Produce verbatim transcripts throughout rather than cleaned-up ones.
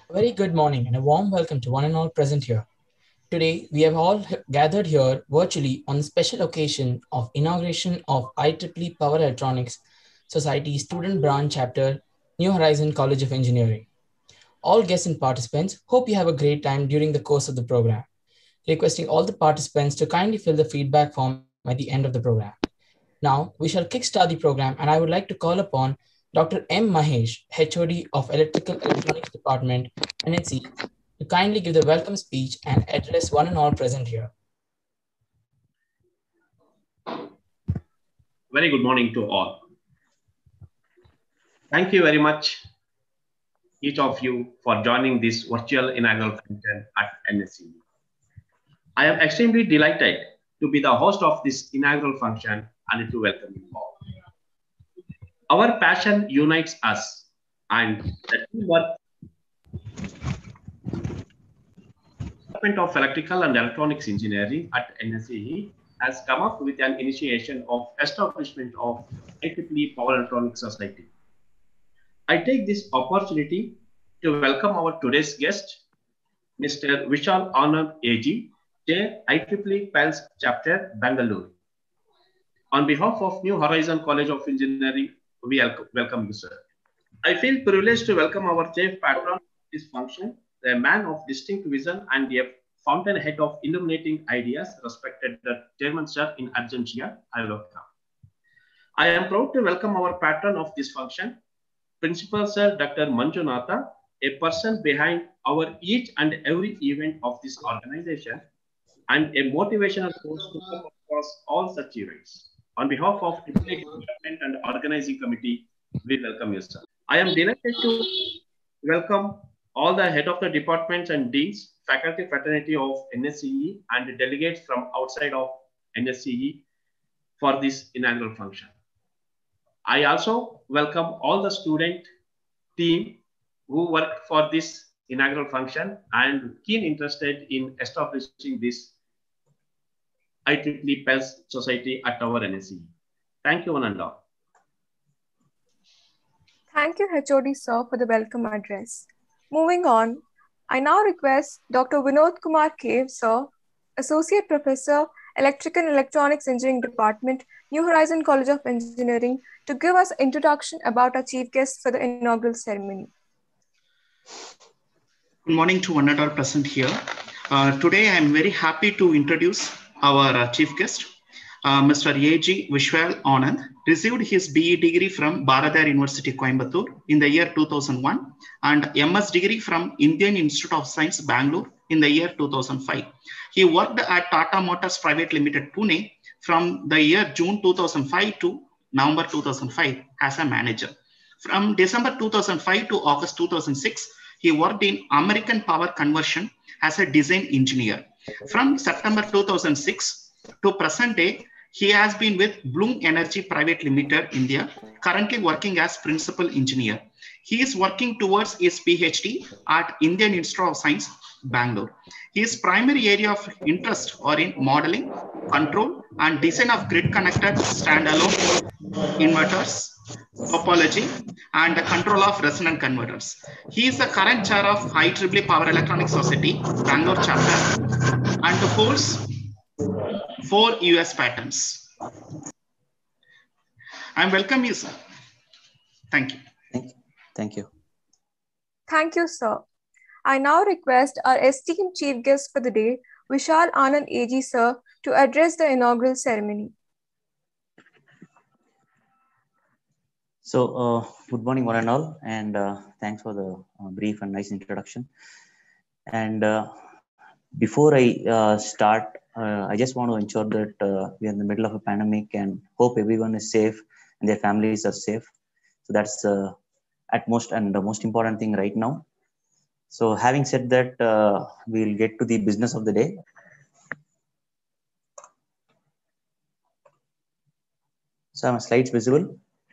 A very good morning and a warm welcome to one and all present here. Today, we have all h- gathered here virtually on the special occasion of inauguration of I E E E Power Electronics Society Student Branch Chapter, New Horizon College of Engineering. All guests and participants hope you have a great time during the course of the program. Requesting all the participants to kindly fill the feedback form at the end of the program. Now, we shall kickstart the program, and I would like to call upon Doctor M. Mahesh, H O D of Electrical Electronics Department, N H C, to kindly give the welcome speech and address one and all present here. Very good morning to all. Thank you very much, each of you, for joining this virtual inaugural function at N S C. I am extremely delighted to be the host of this inaugural function and to welcome you all. Our passion unites us, and the teamwork Department of Electrical and Electronics Engineering at N S C E has come up with an initiation of establishment of I E E E Power Electronics Society. I take this opportunity to welcome our today's guest, Mister Vishal Anand A G, Chair I E E E PALS Chapter, Bangalore. On behalf of New Horizon College of Engineering, we welcome you, sir. I feel privileged to welcome our chief patron of this function, a man of distinct vision and a fountainhead of illuminating ideas, respected the Chairman Sir in absentia. I welcome. I am proud to welcome our patron of this function, Principal Sir Doctor Manjunatha, a person behind our each and every event of this organization and a motivational force to come across all such events. On behalf of the Development and Organizing Committee, we welcome you, sir. I am delighted to welcome all the head of the departments and deans, faculty fraternity of N S C E and delegates from outside of N S C E for this inaugural function. I also welcome all the student team who work for this inaugural function and keen interested in establishing this I E E E PALS Society at our N S C E. Thank you, one and all. Thank you, H O D sir, for the welcome address. Moving on, I now request Doctor Vinod Kumar Kev, sir, Associate Professor, Electrical and Electronics Engineering Department, New Horizon College of Engineering, to give us an introduction about our chief guest for the inaugural ceremony. Good morning to one and all present here. Uh, today, I am very happy to introduce our uh, chief guest, uh, Mister A G Vishal Anand, received his B E degree from Bharatiyar University, Coimbatore in the year two thousand one and M S degree from Indian Institute of Science, Bangalore in the year two thousand five. He worked at Tata Motors Private Limited, Pune from the year June two thousand five to November two thousand five as a manager. From December two thousand five to August two thousand six, he worked in American Power Conversion as a design engineer. From September two thousand six to present day, he has been with Bloom Energy Private Limited, India, currently working as principal engineer. He is working towards his PhD at Indian Institute of Science, Bangalore. His primary area of interest are in modeling, control, and design of grid-connected standalone inverters, topology, and the control of resonant converters. He is the current chair of I E E E Power Electronics Society, Bangalore chapter, and holds four U S patents. I welcome you, sir. Thank you. Thank you. Thank you. Thank you, sir. I now request our esteemed chief guest for the day, Vishal Anand A G, sir, to address the inaugural ceremony. So, uh, good morning, one and all, and uh, thanks for the uh, brief and nice introduction. And uh, before I uh, start, uh, I just want to ensure that uh, we are in the middle of a pandemic and hope everyone is safe and their families are safe. So that's uh, at most and the most important thing right now. So having said that, uh, we'll get to the business of the day. So are my slides visible?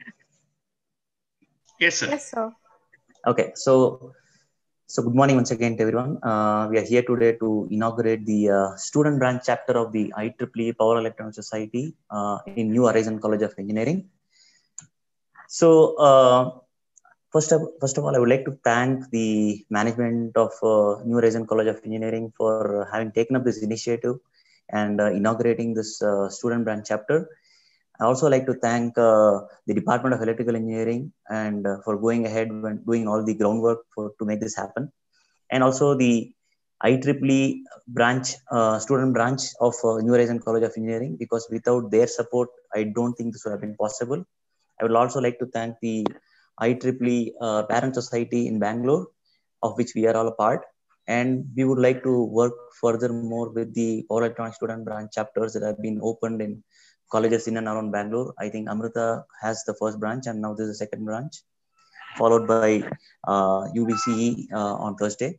Yes, sir. Yes, sir. Okay, so so good morning once again to everyone. Uh, we are here today to inaugurate the uh, student branch chapter of the I E E E Power Electronics Society uh, in New Horizon College of Engineering. So uh, First of, first of all, I would like to thank the management of uh, New Horizon College of Engineering for having taken up this initiative and uh, inaugurating this uh, student branch chapter. I also like to thank uh, the Department of Electrical Engineering and uh, for going ahead when doing all the groundwork for to make this happen, and also the I triple E branch, uh, student branch of uh, New Horizon College of Engineering, because without their support, I don't think this would have been possible. I would also like to thank the I triple E uh, Parent Society in Bangalore, of which we are all a part. And we would like to work furthermore with the Power Electronics student branch chapters that have been opened in colleges in and around Bangalore. I think Amrita has the first branch, and now there's a second branch, followed by uh, U B C E uh, on Thursday.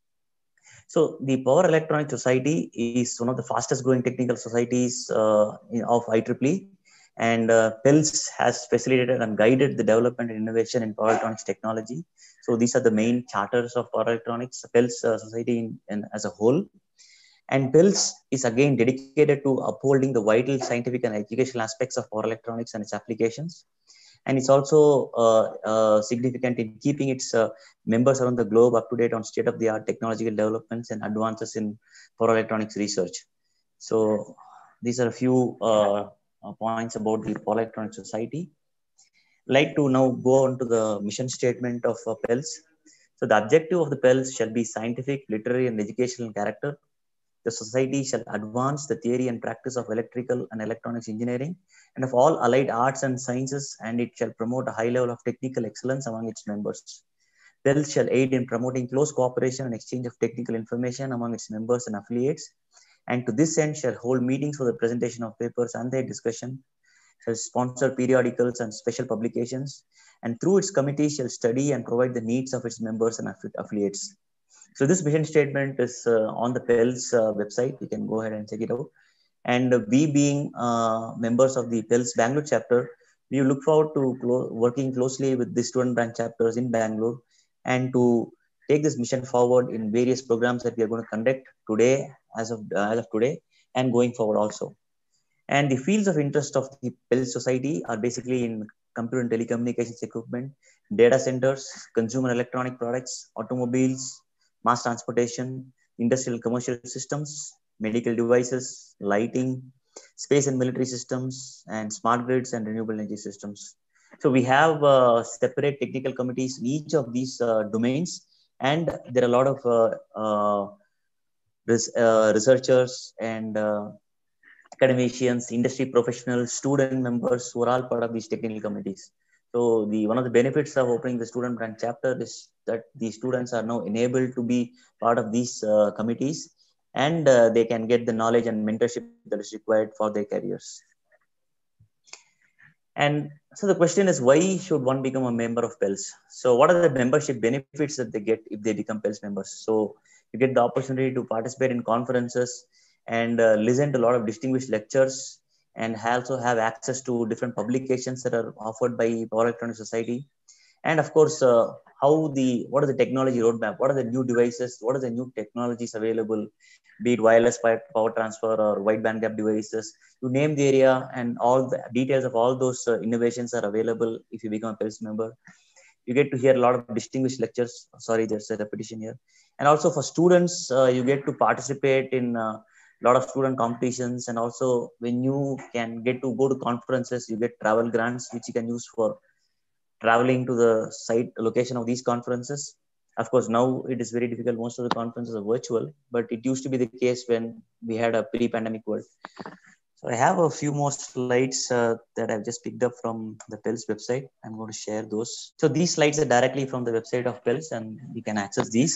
So the Power Electronics Society is one of the fastest growing technical societies uh, of I triple E. And uh, P E L S has facilitated and guided the development and innovation in power electronics technology. So these are the main charters of power electronics, P E L S uh, society in, in, as a whole. And P E L S is again dedicated to upholding the vital scientific and educational aspects of power electronics and its applications. And it's also uh, uh, significant in keeping its uh, members around the globe up to date on state-of-the-art technological developments and advances in power electronics research. So these are a few uh, points about the Power Electronics Society. I'd like to now go on to the mission statement of uh, P E L S. So the objective of the P E L S shall be scientific, literary, and educational character. The society shall advance the theory and practice of electrical and electronics engineering and of all allied arts and sciences, and it shall promote a high level of technical excellence among its members. P E L S shall aid in promoting close cooperation and exchange of technical information among its members and affiliates, and to this end shall hold meetings for the presentation of papers and their discussion, shall sponsor periodicals and special publications, and through its committee shall study and provide the needs of its members and affiliates. So this mission statement is uh, on the P E L S uh, website. You can go ahead and check it out. And uh, we being uh, members of the P E L S Bangalore chapter, we look forward to clo working closely with the student branch chapters in Bangalore and to take this mission forward in various programs that we are going to conduct today, as of, uh, as of today, and going forward also. And the fields of interest of the P E L S society are basically in computer and telecommunications equipment, data centers, consumer electronic products, automobiles, mass transportation, industrial commercial systems, medical devices, lighting, space and military systems, and smart grids and renewable energy systems. So we have uh, separate technical committees in each of these uh, domains, and there are a lot of uh, uh, res uh, researchers and uh, academicians, industry professionals, student members who are all part of these technical committees. So the one of the benefits of opening the student branch chapter is that the students are now enabled to be part of these uh, committees, and uh, they can get the knowledge and mentorship that is required for their careers. And so the question is, why should one become a member of P E L S? So what are the membership benefits that they get if they become P E L S members? So you get the opportunity to participate in conferences and uh, listen to a lot of distinguished lectures, and also have access to different publications that are offered by Power Electronics Society. And of course, uh, how the, what is the technology roadmap? What are the new devices? What are the new technologies available, be it wireless power transfer or wide band gap devices? You name the area, and all the details of all those uh, innovations are available if you become a P E L S member. You get to hear a lot of distinguished lectures. Sorry, there's a repetition here. And also for students, uh, you get to participate in uh, a lot of student competitions, and also when you can get to go to conferences, you get travel grants which you can use for traveling to the site location of these conferences. Of course, now it is very difficult. Most of the conferences are virtual, but it used to be the case when we had a pre-pandemic world. So I have a few more slides uh, that I've just picked up from the P E L S website. I'm going to share those. So these slides are directly from the website of P E L S, and you can access these.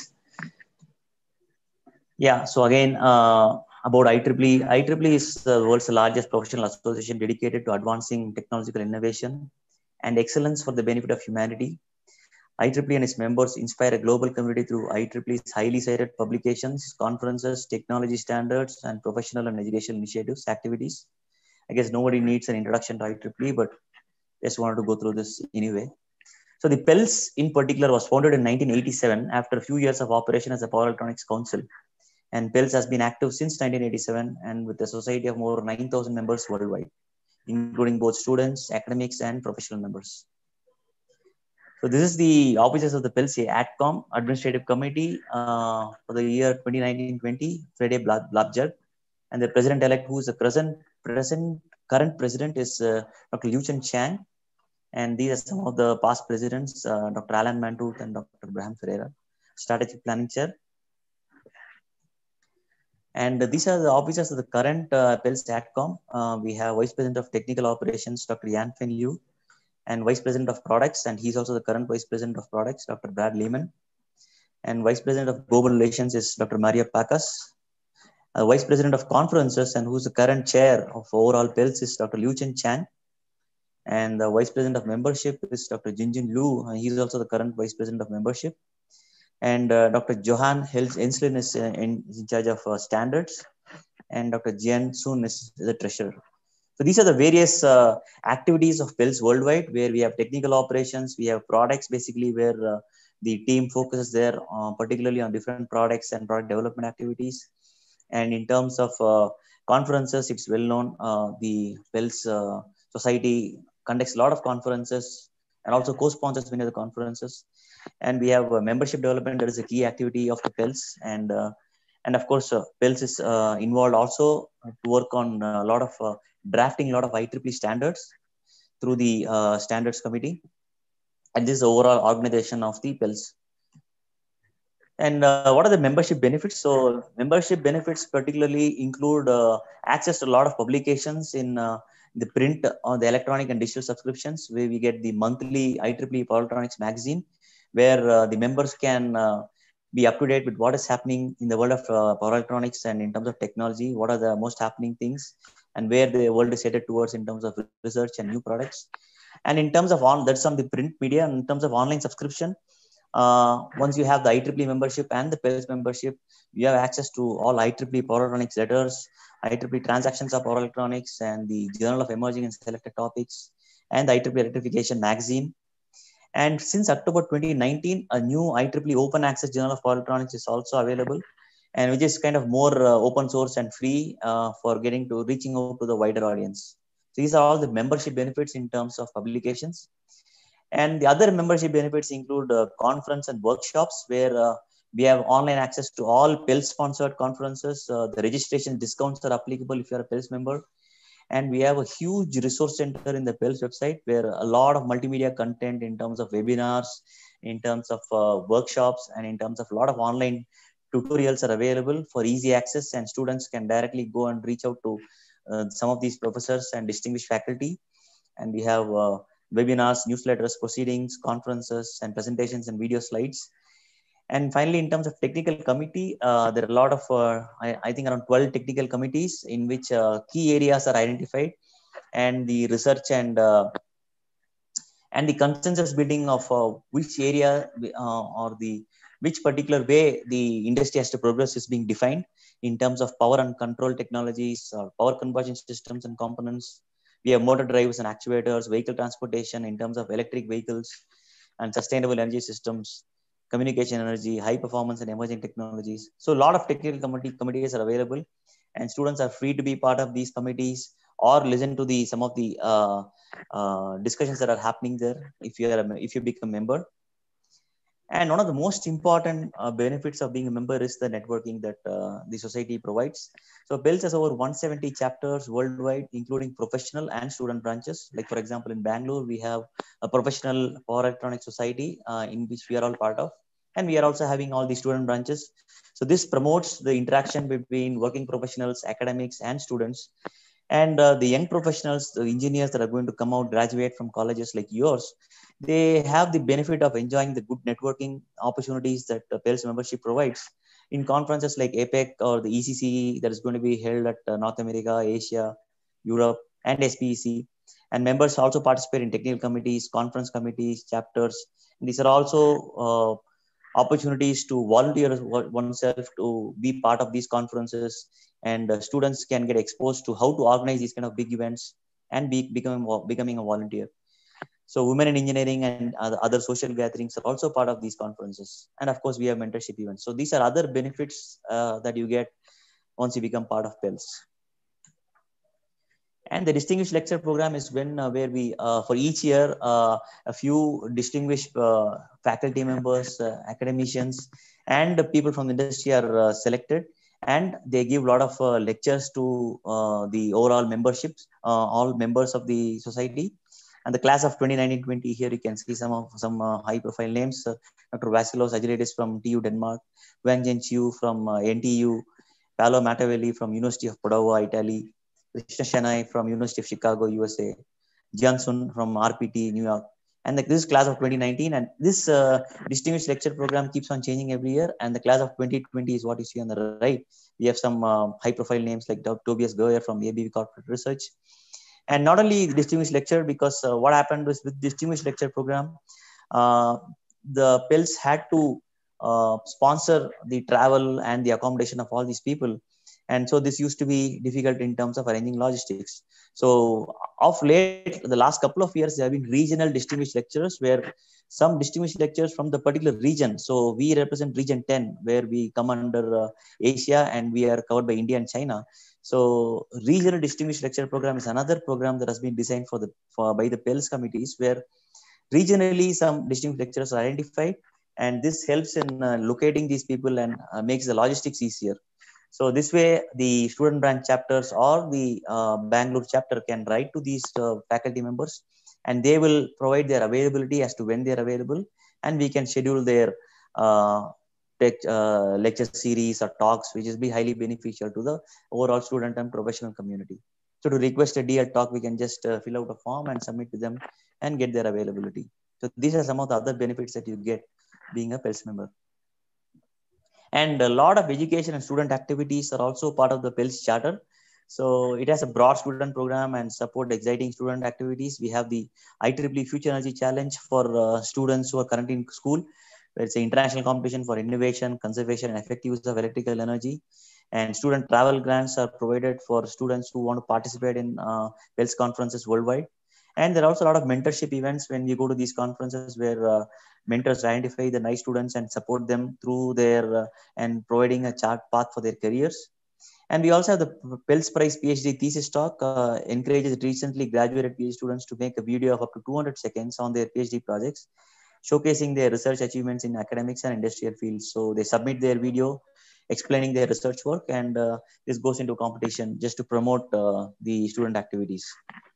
Yeah, so again, uh, about I triple E. I triple E is the world's largest professional association dedicated to advancing technological innovation and excellence for the benefit of humanity. I triple E and its members inspire a global community through I triple E's highly cited publications, conferences, technology standards, and professional and educational initiatives, activities. I guess nobody needs an introduction to I triple E, but just wanted to go through this anyway. So the P E L S in particular was founded in nineteen eighty-seven after a few years of operation as a Power Electronics Council. And P E L S has been active since nineteen eighty-seven, and with a society of more than nine thousand members worldwide, including both students, academics, and professional members. So this is the officers of the P E L S ADCOM Administrative Committee uh, for the year twenty nineteen twenty, Freddie Blabjag, and the president-elect, who is the present, present current president, is uh, Doctor Liu Chen Chang, and these are some of the past presidents, uh, Doctor Alan Mantooth and Doctor Abraham Ferreira, Strategic Planning Chair. And these are the officers of the current uh, P E L S ADCOM. Uh, we have Vice President of Technical Operations, Doctor Yan Fen Liu, and Vice President of Products, and he's also the current Vice President of Products, Doctor Brad Lehman. And Vice President of Global Relations is Doctor Maria Pacas. Uh, Vice President of Conferences, and who's the current chair of overall P E L S, is Doctor Liu Chen Chan. And the Vice President of Membership is Doctor Jinjin Lu, and he's also the current Vice President of Membership. And uh, Doctor Johan Enslin is uh, in, in charge of uh, standards, and Doctor Jian Sun is the treasurer. So these are the various uh, activities of P E L S worldwide, where we have technical operations, we have products, basically where uh, the team focuses there, uh, particularly on different products and product development activities. And in terms of uh, conferences, it's well known, uh, the P E L S uh, Society conducts a lot of conferences and also co-sponsors many of the conferences. And we have uh, membership development, that is a key activity of the P E L S. And uh, and of course, uh, P E L S is uh, involved also to work on a lot of uh, drafting a lot of I triple E standards through the uh, standards committee. And this is the overall organization of the P E L S. And uh, what are the membership benefits? So membership benefits particularly include uh, access to a lot of publications in uh, the print, on the electronic and digital subscriptions, where we get the monthly I triple E Power Electronics magazine, where uh, the members can uh, be up to date with what is happening in the world of uh, power electronics and in terms of technology, what are the most happening things, and where the world is headed towards in terms of research and new products. And in terms of on, that's on the print media. In terms of online subscription, uh, once you have the I triple E membership and the P E L S membership, you have access to all I triple E Power Electronics letters, I triple E transactions of power electronics, and the Journal of Emerging and Selected Topics, and the I triple E Electrification magazine. And since October twenty nineteen, a new I triple E Open Access Journal of Power Electronics is also available, and which is kind of more uh, open source and free uh, for getting to reaching out to the wider audience. So these are all the membership benefits in terms of publications. And the other membership benefits include uh, conference and workshops, where uh, we have online access to all P E L S sponsored conferences. Uh, the registration discounts are applicable if you're a P E L S member. And we have a huge resource center in the P E L S website, where a lot of multimedia content in terms of webinars, in terms of uh, workshops, and in terms of a lot of online tutorials are available for easy access, and students can directly go and reach out to uh, some of these professors and distinguished faculty. And we have uh, webinars, newsletters, proceedings, conferences, and presentations and video slides. And finally, in terms of technical committee, uh, there are a lot of, uh, I, I think around twelve technical committees in which uh, key areas are identified, and the research and uh, and the consensus building of uh, which area uh, or the which particular way the industry has to progress is being defined in terms of power and control technologies, or power combustion systems and components. We have motor drives and actuators, vehicle transportation in terms of electric vehicles and sustainable energy systems, communication energy, high performance and emerging technologies. So a lot of technical committee committees are available, and students are free to be part of these committees or listen to the some of the uh, uh, discussions that are happening there if you are a, if you become a member. And one of the most important uh, benefits of being a member is the networking that uh, the society provides. So P E L S has over one hundred seventy chapters worldwide, including professional and student branches. Like for example, in Bangalore, we have a professional power electronics society uh, in which we are all part of. And we are also having all the student branches. So this promotes the interaction between working professionals, academics, and students. And uh, the young professionals, the engineers that are going to come out, graduate from colleges like yours, they have the benefit of enjoying the good networking opportunities that uh, P E L S membership provides in conferences like APEC or the E C C that is going to be held at uh, North America, Asia, Europe, and S P E C. And members also participate in technical committees, conference committees, chapters. And these are also uh, opportunities to volunteer oneself to be part of these conferences, and uh, students can get exposed to how to organize these kind of big events and be becoming becoming a volunteer. So women in engineering and other social gatherings are also part of these conferences. And of course, we have mentorship events. So these are other benefits uh, that you get once you become part of P E L S. And the distinguished lecture program is when uh, where we uh, for each year uh, a few distinguished uh, faculty members, uh, academicians, and people from the industry are uh, selected, and they give a lot of uh, lectures to uh, the overall memberships, uh, all members of the society. And the class of twenty nineteen twenty, here you can see some of some uh, high profile names. Uh, Doctor Vasilos Agilidis from T U Denmark, Wang Jianqiu from uh, N T U, Paolo Mattavelli from University of Padova, Italy, Krishna Shenoy from University of Chicago, U S A, Jiang Sun from R P T, New York. And the, this class of twenty nineteen, and this uh, distinguished lecture program keeps on changing every year. And the class of twenty twenty is what you see on the right. We have some uh, high profile names like Tobias Goyer from A B B Corporate Research. And not only distinguished lecture, because uh, what happened was with distinguished lecture program, uh, the P E L S had to uh, sponsor the travel and the accommodation of all these people. And so this used to be difficult in terms of arranging logistics. So of late, the last couple of years, there have been regional distinguished lecturers where some distinguished lecturers from the particular region. So we represent region ten, where we come under uh, Asia, and we are covered by India and China. So regional distinguished lecture program is another program that has been designed for the for by the P E L S committees, where regionally some distinguished lecturers are identified, and this helps in uh, locating these people and uh, makes the logistics easier. So this way, the student branch chapters or the uh, Bangalore chapter can write to these uh, faculty members, and they will provide their availability as to when they're available, and we can schedule their uh, tech, uh, lecture series or talks, which is be highly beneficial to the overall student and professional community. So to request a D L talk, we can just uh, fill out a form and submit to them and get their availability. So these are some of the other benefits that you get being a P E L S member. And a lot of education and student activities are also part of the P E L S charter. So it has a broad student program and support exciting student activities. We have the I triple E Future Energy Challenge for uh, students who are currently in school, where it's an international competition for innovation, conservation, and effective use of electrical energy. And student travel grants are provided for students who want to participate in uh, P E L S conferences worldwide. And there are also a lot of mentorship events when we go to these conferences, where uh, mentors identify the nice students and support them through their uh, and providing a chart path for their careers. And we also have the P E L S Prize PhD thesis talk, uh, encourages recently graduated PhD students to make a video of up to two hundred seconds on their PhD projects, showcasing their research achievements in academics and industrial fields. So they submit their video explaining their research work, and uh, this goes into competition just to promote uh, the student activities.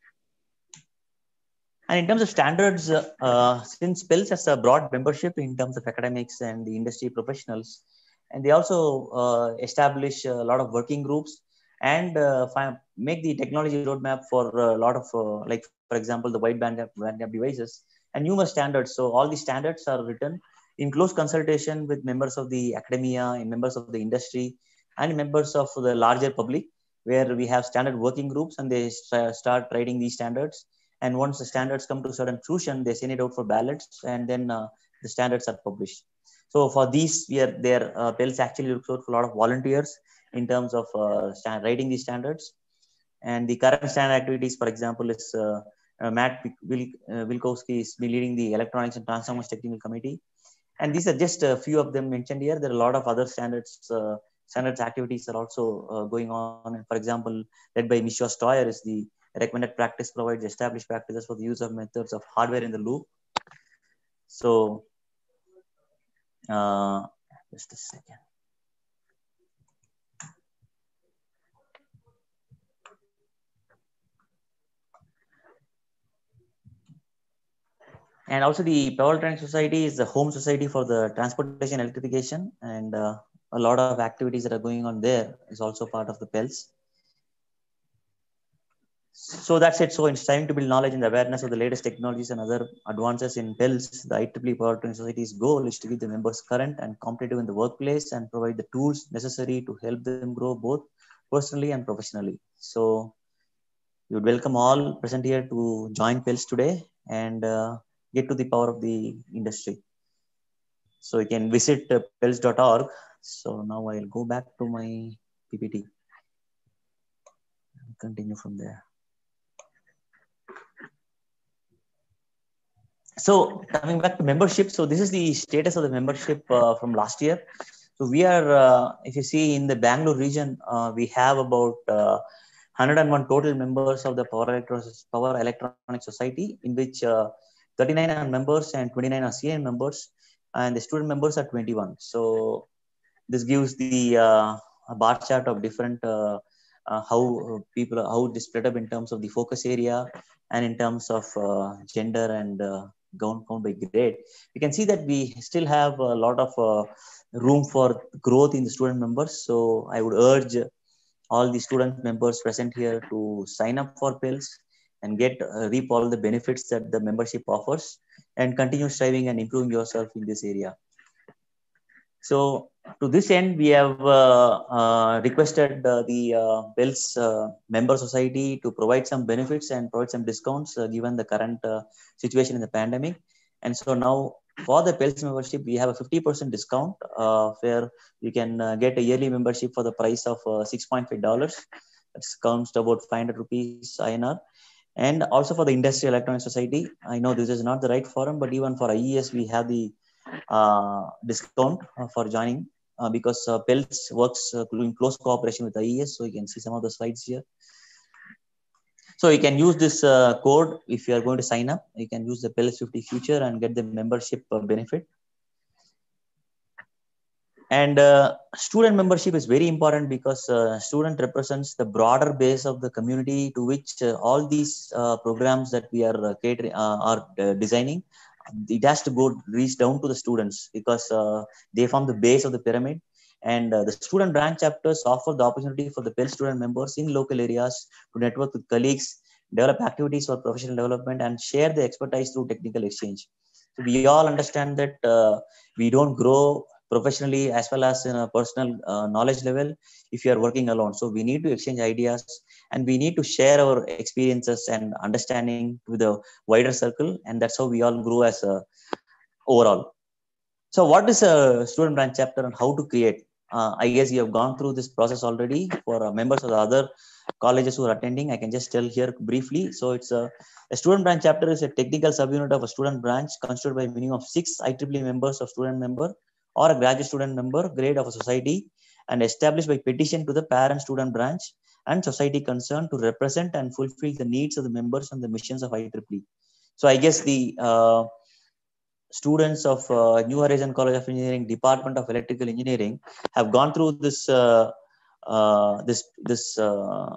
And in terms of standards, uh, uh, since P E L S has a broad membership in terms of academics and the industry professionals, and they also uh, establish a lot of working groups and uh, find, make the technology roadmap for a lot of, uh, like, for example, the wide bandgap, bandgap devices and numerous standards. So all these standards are written in close consultation with members of the academia, and members of the industry, and members of the larger public, where we have standard working groups, and they start writing these standards. And once the standards come to certain fruition, they send it out for ballots, and then uh, the standards are published. So for these, we are there. Uh, P E L S actually looks out for a lot of volunteers in terms of uh, stand, writing these standards. And the current standard activities, for example, is uh, uh, Matt Wil uh, Wilkowski is leading the Electronics and Transformers Technical Committee. And these are just a few of them mentioned here. There are a lot of other standards uh, standards activities are also uh, going on. And for example, led by Michio Stoyer is the recommended practice provides established practices for the use of methods of hardware in the loop. So, uh, just a second. And also the Power Electronics Society is the home society for the transportation electrification, and uh, a lot of activities that are going on there is also part of the P E L S. So that's it. So in striving to build knowledge and awareness of the latest technologies and other advances in P E L S, the I triple E Power Electronics Society's goal is to keep the members current and competitive in the workplace and provide the tools necessary to help them grow both personally and professionally. So we would welcome all present here to join P E L S today and uh, get to the power of the industry. So you can visit uh, P E L S dot org. So now I'll go back to my P P T and continue from there. So coming back to membership, so this is the status of the membership uh, from last year. So we are, uh, if you see in the Bangalore region, uh, we have about uh, one hundred and one total members of the Power, Electro Power Electronic Society, in which uh, thirty-nine are members and twenty-nine are senior members, and the student members are twenty-one. So this gives the uh, bar chart of different uh, uh, how people how it is split up in terms of the focus area and in terms of uh, gender and uh, count count by grade. You can see that we still have a lot of uh, room for growth in the student members. So I would urge all the student members present here to sign up for P I L S and get uh, reap all the benefits that the membership offers, and continue striving and improving yourself in this area. So to this end, we have uh, uh, requested uh, the uh, P I L S uh, member society to provide some benefits and provide some discounts uh, given the current uh, situation in the pandemic. And so now for the P I L S membership, we have a fifty percent discount uh, where you can uh, get a yearly membership for the price of uh, six point five dollars. That comes to about five hundred rupees I N R. And also for the Industrial Electronic Society, I know this is not the right forum, but even for I E S, we have the uh, discount uh, for joining uh, because uh, P I L S works uh, in close cooperation with I E S. So you can see some of the slides here. So you can use this uh, code if you are going to sign up. You can use the P I L S fifty future and get the membership uh, benefit. And uh, student membership is very important because uh, student represents the broader base of the community to which uh, all these uh, programs that we are uh, catering uh, are uh, designing. It has to go reach down to the students because uh, they form the base of the pyramid. And uh, the student branch chapters offer the opportunity for the P I L S student members in local areas to network with colleagues, develop activities for professional development, and share the expertise through technical exchange. So we all understand that uh, we don't grow professionally as well as in a personal uh, knowledge level if you are working alone. So we need to exchange ideas, and we need to share our experiences and understanding with a wider circle, and that's how we all grow as a overall. So what is a student branch chapter and how to create? Uh, I guess you have gone through this process already. For uh, members of the other colleges who are attending, I can just tell here briefly. So it's a, a student branch chapter is a technical subunit of a student branch constituted by a minimum of six I triple E members of student member or a graduate student member grade of a society, and established by petition to the parent student branch and society concerned to represent and fulfill the needs of the members and the missions of I triple E. So I guess the uh, students of uh, New Horizon College of Engineering, Department of Electrical Engineering, have gone through this uh, uh, this this uh,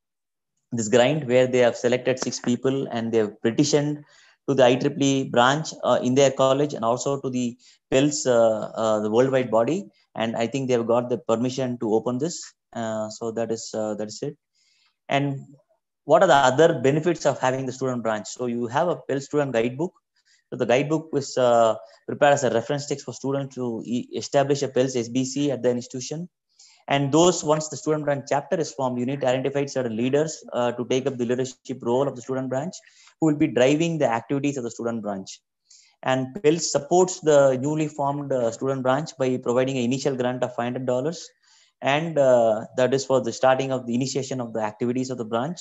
this grind where they have selected six people and they have petitioned to the I triple E branch uh, in their college and also to the P I L S, uh, uh, the worldwide body. And I think they have got the permission to open this. Uh, so that is uh, that is it. And what are the other benefits of having the student branch? So you have a P I L S student guidebook. So the guidebook was uh, prepared as a reference text for students to e establish a P I L S S B C at the institution. And those, once the student branch chapter is formed, you need to identify certain leaders uh, to take up the leadership role of the student branch, who will be driving the activities of the student branch. And P I L S supports the newly formed uh, student branch by providing an initial grant of five hundred dollars. And uh, that is for the starting of the initiation of the activities of the branch.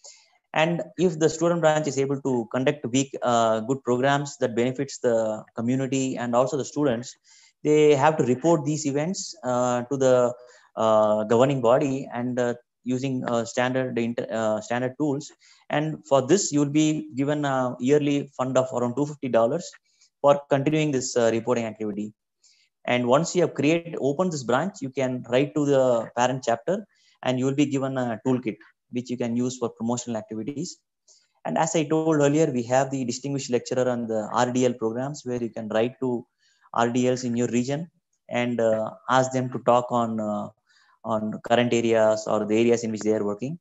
And if the student branch is able to conduct week uh, good programs that benefits the community and also the students, they have to report these events uh, to the uh, governing body and uh, using uh, standard uh, standard tools. And for this, you will be given a yearly fund of around two hundred fifty dollars for continuing this uh, reporting activity. And once you have created, opened this branch, you can write to the parent chapter and you will be given a toolkit which you can use for promotional activities. And as I told earlier, we have the distinguished lecturer on the R D L programs where you can write to R D Ls in your region and uh, ask them to talk on, uh, on current areas or the areas in which they are working.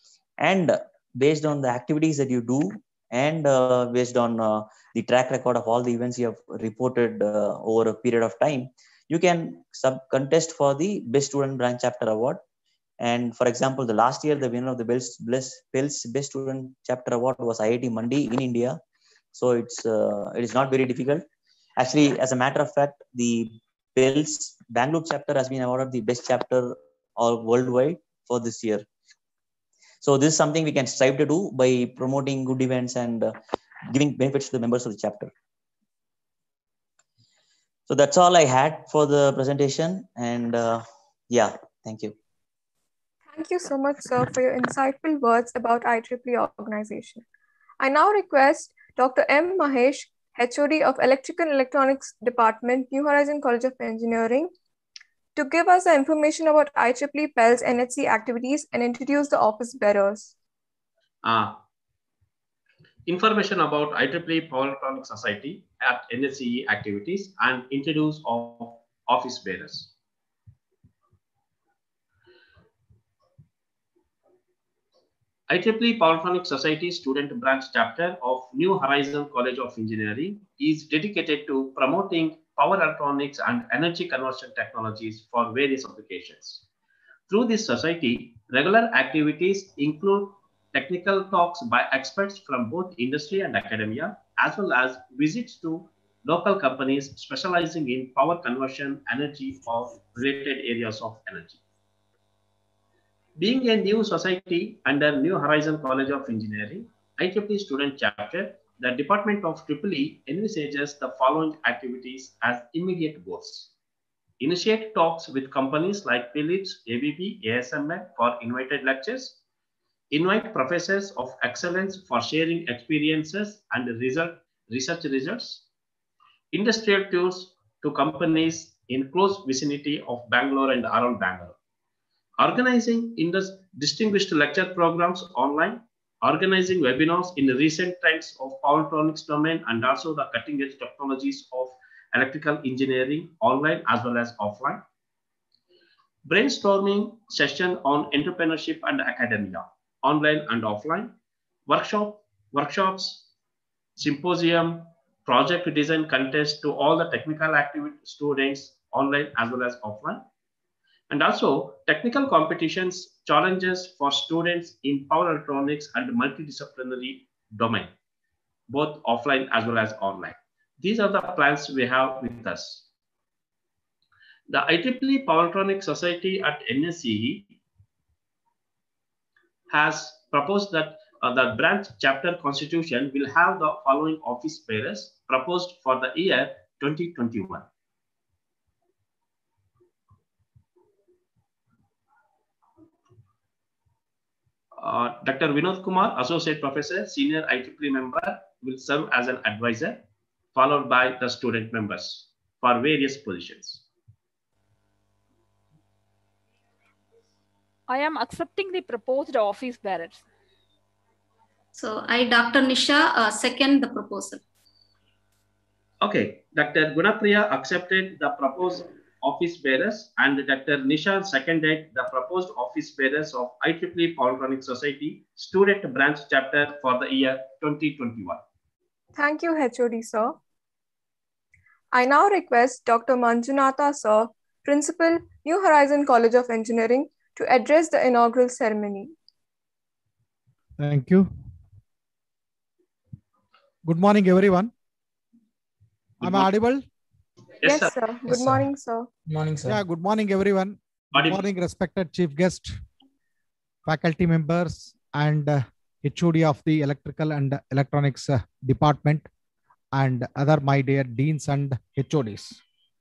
And based on the activities that you do and uh, based on uh, the track record of all the events you have reported uh, over a period of time, you can sub contest for the Best Student Branch Chapter Award. And for example, the last year, the winner of the P I L S Best Student Chapter Award was I I T Mandi in India. So it's uh, it is not very difficult. Actually, as a matter of fact, the P I L S Bangalore chapter has been awarded the best chapter all worldwide for this year. So this is something we can strive to do by promoting good events and uh, giving benefits to the members of the chapter. So that's all I had for the presentation. And uh, yeah, thank you. Thank you so much, sir, for your insightful words about I triple E organization. I now request Doctor M. Mahesh, H O D of Electrical and Electronics Department, New Horizon College of Engineering, to give us the information about I triple E P E L's N H C activities and introduce the office bearers. Uh, information about I triple E Power Electronics Society at N H C E activities and introduce of office bearers. I triple E Power Electronics Society Student Branch Chapter of New Horizon College of Engineering is dedicated to promoting power electronics and energy conversion technologies for various applications. Through this society, regular activities include technical talks by experts from both industry and academia, as well as visits to local companies specializing in power conversion, energy, or related areas of energy. Being a new society under New Horizon College of Engineering, I triple E Student Chapter, the Department of Triple E envisages the following activities as immediate goals. Initiate talks with companies like Philips, A B B, A S M L for invited lectures. Invite professors of excellence for sharing experiences and result, research results. Industrial tours to companies in close vicinity of Bangalore and around Bangalore. Organizing in the distinguished lecture programs online, organizing webinars in the recent trends of power electronics domain and also the cutting edge technologies of electrical engineering online as well as offline. Brainstorming session on entrepreneurship and academia, online and offline. Workshop, workshops, symposium, project design contest to all the technical activity students online as well as offline. And also technical competitions, challenges for students in power electronics and multidisciplinary domain, both offline as well as online. These are the plans we have with us. The I triple E Power Electronics Society at N S C E has proposed that uh, the branch chapter constitution will have the following office bearers proposed for the year twenty twenty-one. Uh, Doctor Vinod Kumar, Associate Professor, Senior I triple E member, will serve as an advisor, followed by the student members for various positions. I am accepting the proposed office bearers. So I, Doctor Nisha, uh, second the proposal. Okay, Doctor Gunapriya accepted the proposed office bearers and Doctor Nisha seconded the proposed office bearers of I triple E Power Electronics Society Student Branch Chapter for the year twenty twenty-one. Thank you, H O D sir. I now request Doctor Manjunatha sir, Principal, New Horizon College of Engineering, to address the inaugural ceremony. Thank you. Good morning, everyone. Good Am I audible? Yes, Yes, sir. sir. Good Yes, sir. morning, sir. Good morning, sir. Yeah, good morning, everyone. Good Audible. morning, respected chief guest, faculty members, and uh, H O D of the Electrical and Electronics uh, Department, and other my dear deans and H O Ds.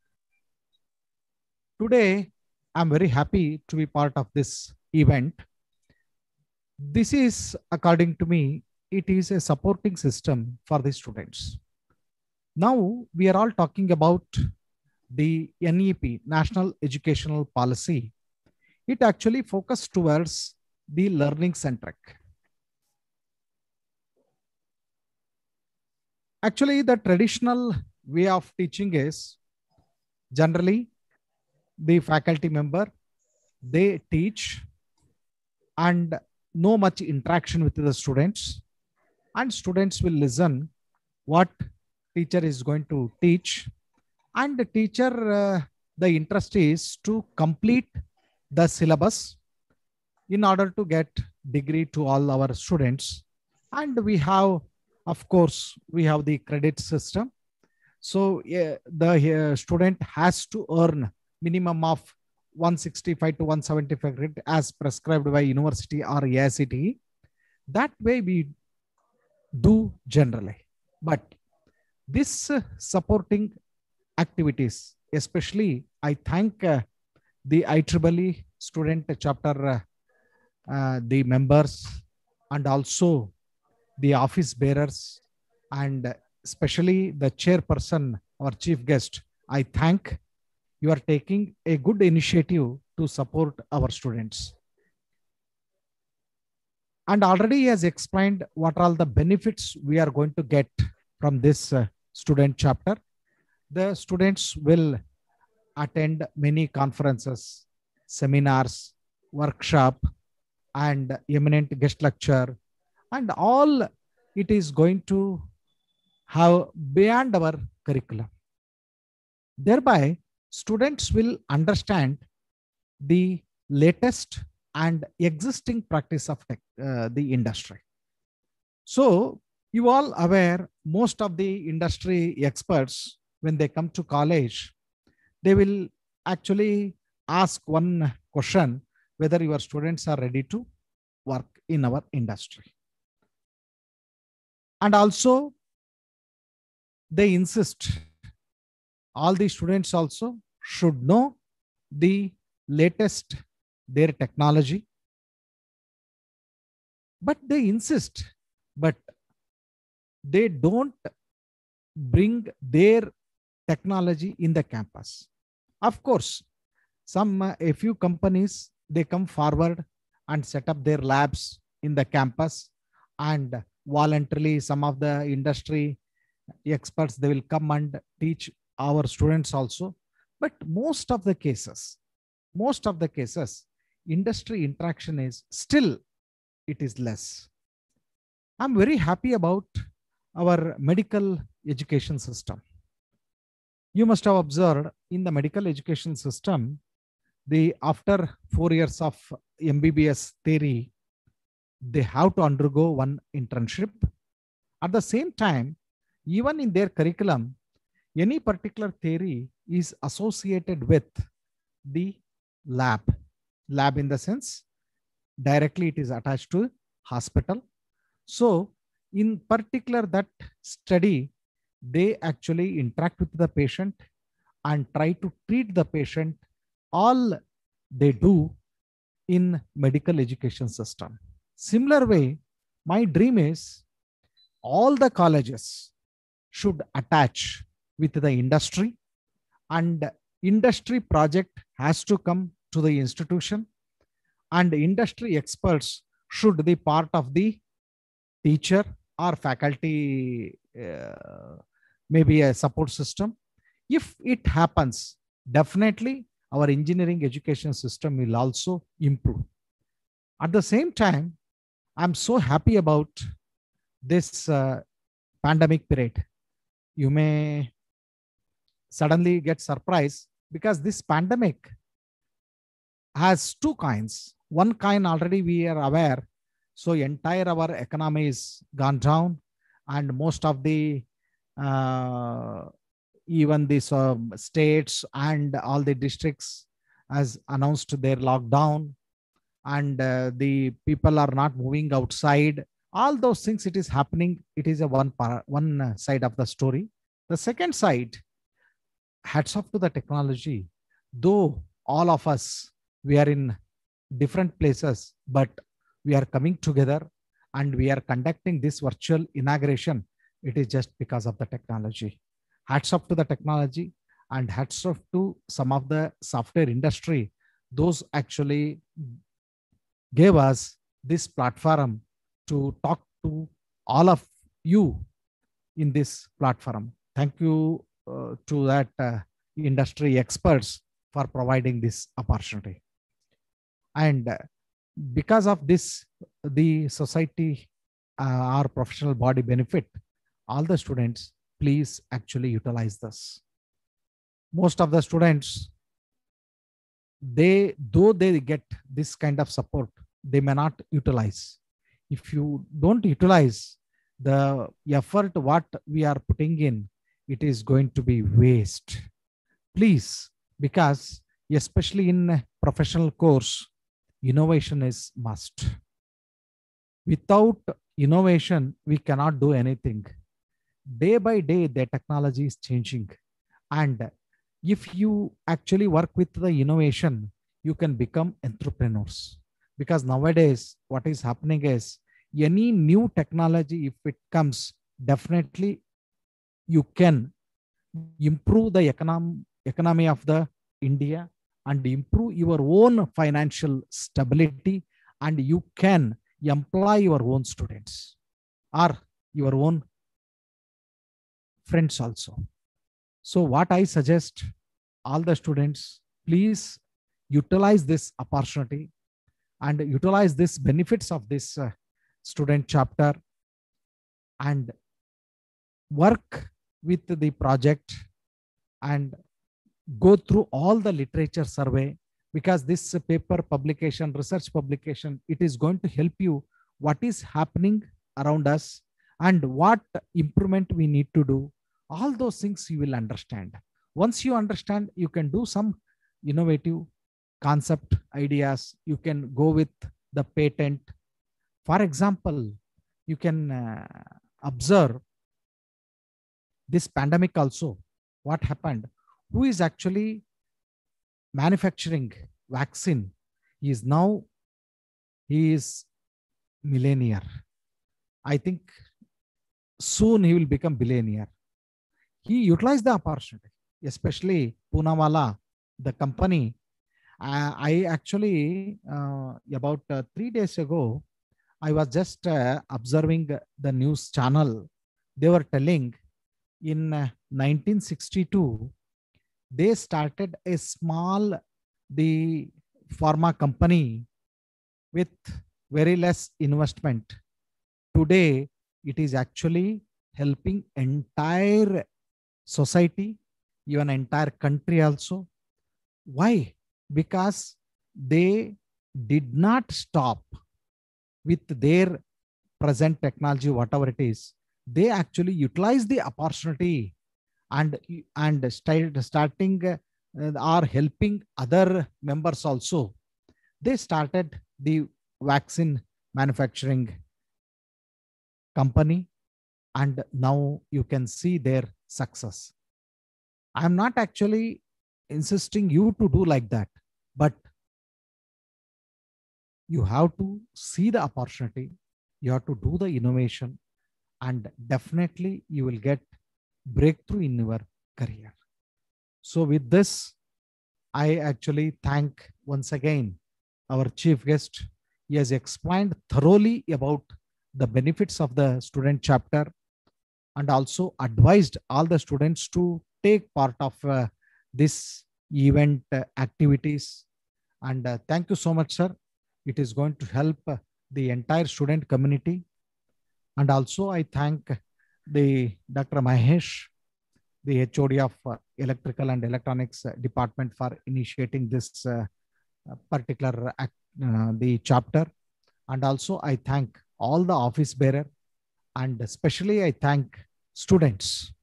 Today, I'm very happy to be part of this event. This is, according to me, it is a supporting system for the students. Now, we are all talking about the N E P, National Educational Policy. It actually focuses towards the learning centric. Actually, the traditional way of teaching is generally the faculty member, they teach and no much interaction with the students, and students will listen what teacher is going to teach, and the teacher, uh, the interest is to complete the syllabus in order to get degree to all our students. And we have, of course, we have the credit system. So uh, the uh, student has to earn minimum of one sixty-five to one seventy-five credit as prescribed by university or A I C T E. That way we do generally. But this uh, supporting activities, especially I thank uh, the I triple E student chapter uh, uh, the members and also the office bearers, and especially the chairperson, our chief guest. I thank you are taking a good initiative to support our students. And already he has explained what are all the benefits we are going to get from this uh, student chapter. The students will attend many conferences, seminars, workshop, and eminent guest lecture, and all it is going to have beyond our curriculum. Thereby, students will understand the latest and existing practice of tech, uh, the industry. So you all aware, most of the industry experts, when they come to college, they will actually ask one question, whether your students are ready to work in our industry. And also they insist, all the students also should know the latest their technology. But they insist, but they don't bring their technology in the campus. Of course, some uh, a few companies, they come forward and set up their labs in the campus, and voluntarily some of the industry experts, they will come and teach our students also. But most of the cases, most of the cases, industry interaction is still, it is less. I'm very happy about our medical education system. You must have observed in the medical education system, the after four years of M B B S theory, they have to undergo one internship. At the same time, even in their curriculum, any particular theory is associated with the lab. Lab in the sense, directly it is attached to hospital. So in particular that study, they actually interact with the patient and try to treat the patient. All they do in medical education system. Similar way, my dream is all the colleges should attach with the industry, and industry project has to come to the institution, and industry experts should be part of the teacher or faculty, uh, maybe a support system. If it happens, definitely our engineering education system will also improve. At the same time, I'm so happy about this uh, pandemic period. You may suddenly get surprised because this pandemic has two kinds. One kind already we are aware. So entire our economy is gone down, and most of the uh, even these uh, states and all the districts has announced their lockdown, and uh, the people are not moving outside. All those things, it is happening. It is a one part, one side of the story. The second side, hats off to the technology. Though all of us, we are in different places, but we are coming together and we are conducting this virtual inauguration. It is just because of the technology. Hats off to the technology, and hats off to some of the software industry. Those actually gave us this platform to talk to all of you in this platform. Thank you uh, to that uh, industry experts for providing this opportunity. And uh, because of this, the society, uh, our professional body benefit, all the students, please actually utilize this. Most of the students, they, though they get this kind of support, they may not utilize. If you don't utilize the effort, what we are putting in, it is going to be waste. Please, because especially in professional course, innovation is must. Without innovation, we cannot do anything. Day by day, the technology is changing. And if you actually work with the innovation, you can become entrepreneurs. because nowadays what is happening is any new technology, if it comes, definitely you can improve the econom economy of the India and improve your own financial stability, and you can employ your own students or your own friends also. So what I suggest all the students, please utilize this opportunity and utilize this benefits of this uh, student chapter and work with the project and go through all the literature survey, because this paper publication, research publication, it is going to help you what is happening around us and what improvement we need to do. All those things you will understand. Once you understand, you can do some innovative concept ideas. You can go with the patent. For example, you can uh, observe this pandemic also. What happened? Who is actually manufacturing vaccine? He is now, he is millionaire. I think soon he will become billionaire. He utilized the opportunity, especially Poonawalla, the company. Uh, I actually, uh, about uh, three days ago, I was just uh, observing the news channel. They were telling in uh, nineteen sixty-two, they started a small, the pharma company with very less investment. Today, it is actually helping entire society, even entire country also. Why? Because they did not stop with their present technology, whatever it is. They actually utilize the opportunity and, and started starting uh, are helping other members also. They started the vaccine manufacturing company, and now you can see their success. I'm not actually insisting you to do like that, but you have to see the opportunity, you have to do the innovation, and definitely you will get breakthrough in your career. So with this, I actually thank once again our chief guest. He has explained thoroughly about the benefits of the student chapter and also advised all the students to take part of uh, this event uh, activities. And uh, thank you so much, sir. It is going to help uh, the entire student community. And also I thank the Doctor Mahesh, the H O D of uh, Electrical and Electronics uh, Department, for initiating this uh, particular act, uh, the chapter. And also I thank all the office bearer, and especially I thank students.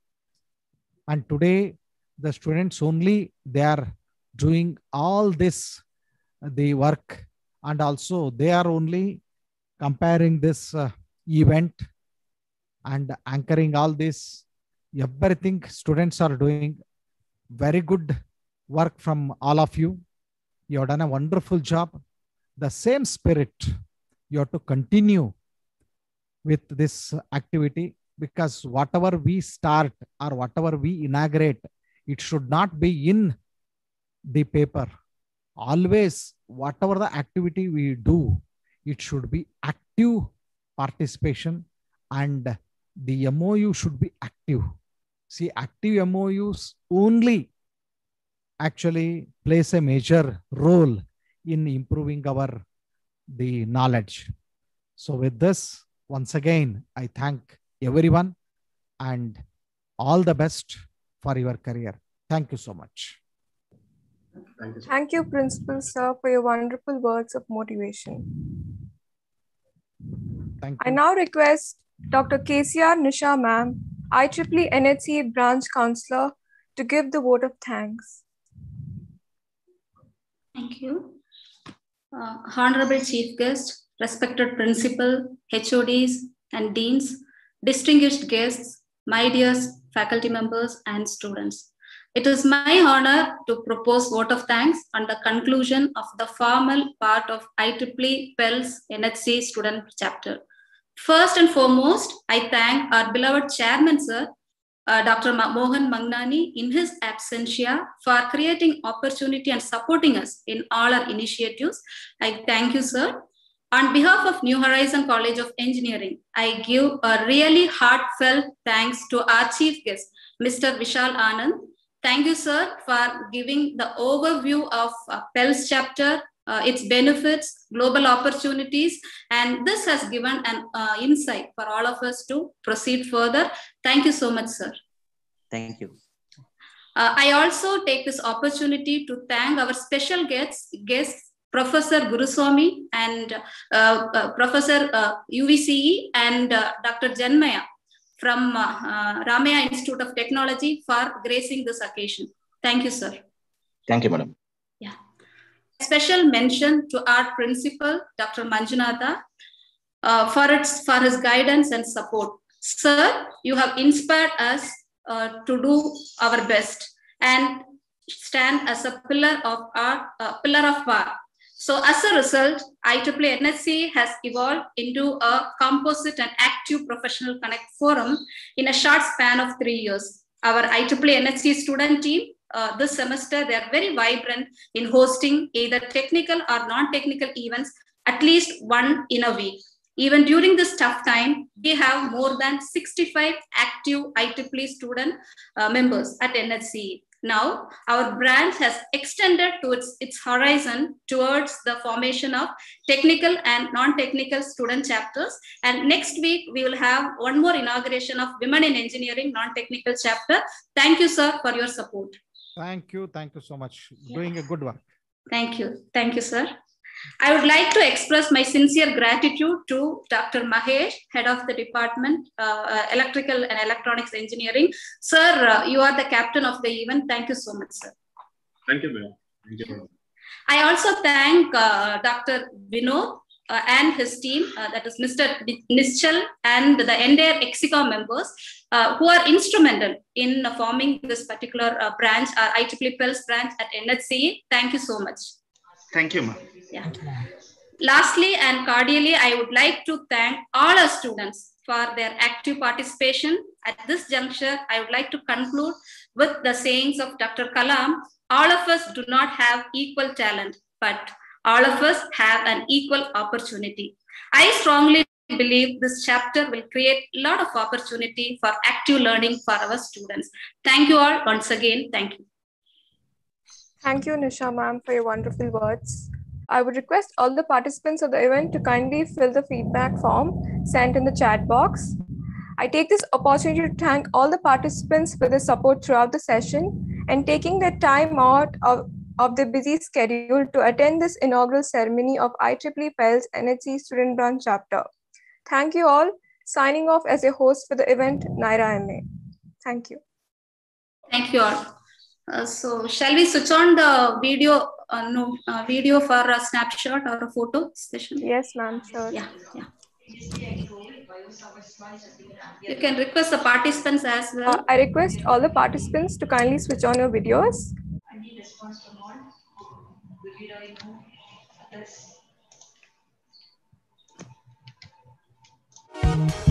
And today the students only, they are doing all this, uh, the work, and also they are only comparing this uh, event and anchoring all this. Everything students are doing very good work from all of you. You have done a wonderful job. The same spirit you have to continue with this activity, because whatever we start or whatever we inaugurate, it should not be in the paper. Always, whatever the activity we do, it should be active participation, and the M O U should be active. See, active M O Us only actually plays a major role in improving our the knowledge. So with this, once again, I thank everyone and all the best for your career. Thank you so much. Thank you, sir. Thank you, Principal Sir, for your wonderful words of motivation. Thank I you. now request Doctor K C R Nisha Ma'am, I triple E N H C Branch Counselor, to give the vote of thanks. Thank you. Uh, Honorable Chief Guest, respected Principal, H O Ds and Deans, distinguished guests, my dear faculty members and students. It is my honor to propose vote of thanks on the conclusion of the formal part of I triple E Pell's N H C student chapter. First and foremost, I thank our beloved chairman, sir, uh, Doctor Mohan Mangnani, in his absentia, for creating opportunity and supporting us in all our initiatives. I thank you, sir. On behalf of New Horizon College of Engineering, I give a really heartfelt thanks to our chief guest, Mister Vishal Anand. Thank you, sir, for giving the overview of uh, Pell's chapter, uh, its benefits, global opportunities, and this has given an uh, insight for all of us to proceed further. Thank you so much, sir. Thank you. Uh, I also take this opportunity to thank our special guests, guests Professor Guruswamy and uh, uh, Professor uh, U V C E and uh, Doctor Janmaya from uh, uh, Ramaya Institute of Technology for gracing this occasion. Thank you, sir. Thank you, madam. Yeah. Special mention to our principal, Doctor Manjunatha, uh, for, its, for his guidance and support. Sir, you have inspired us uh, to do our best and stand as a pillar of our uh, pillar of power. So as a result, I triple E N H C has evolved into a composite and active professional connect forum in a short span of three years. Our I triple E N H C student team, uh, this semester, they are very vibrant in hosting either technical or non-technical events, at least one in a week. Even during this tough time, we have more than sixty-five active I triple E student uh, members at N H C. Now, our branch has extended to its, its horizon towards the formation of technical and non-technical student chapters. And next week, we will have one more inauguration of Women in Engineering non-technical chapter. Thank you, sir, for your support. Thank you. Thank you so much. Doing a good work. Thank you. Thank you, sir. I would like to express my sincere gratitude to Doctor Mahesh, Head of the Department, uh, Electrical and Electronics Engineering. Sir, uh, you are the captain of the event. Thank you so much, sir. Thank you, ma'am. Thank you. I also thank uh, Doctor Vinod uh, and his team, uh, that is Mister Nischal and the entire EXICOM members uh, who are instrumental in uh, forming this particular uh, branch, our I triple E Pell's branch at N H C. Thank you so much. Thank you, ma'am. Yeah. Lastly and cordially, I would like to thank all our students for their active participation. At this juncture, I would like to conclude with the sayings of Doctor Kalam. All of us do not have equal talent, but all of us have an equal opportunity. I strongly believe this chapter will create a lot of opportunity for active learning for our students. Thank you all once again. Thank you. Thank you, Nisha ma'am, for your wonderful words. I would request all the participants of the event to kindly fill the feedback form sent in the chat box. I take this opportunity to thank all the participants for their support throughout the session and taking their time out of, of their busy schedule to attend this inaugural ceremony of I triple E Pell's N H C Student Branch Chapter. Thank you all. Signing off as your host for the event, Naira M A. Thank you. Thank you all. Uh, so shall we switch on the video, uh, no, uh, video for a snapshot or a photo session? Yes, ma'am, sure. Yeah, yeah. You can request the participants as well. Uh, I request all the participants to kindly switch on your videos. Thank you.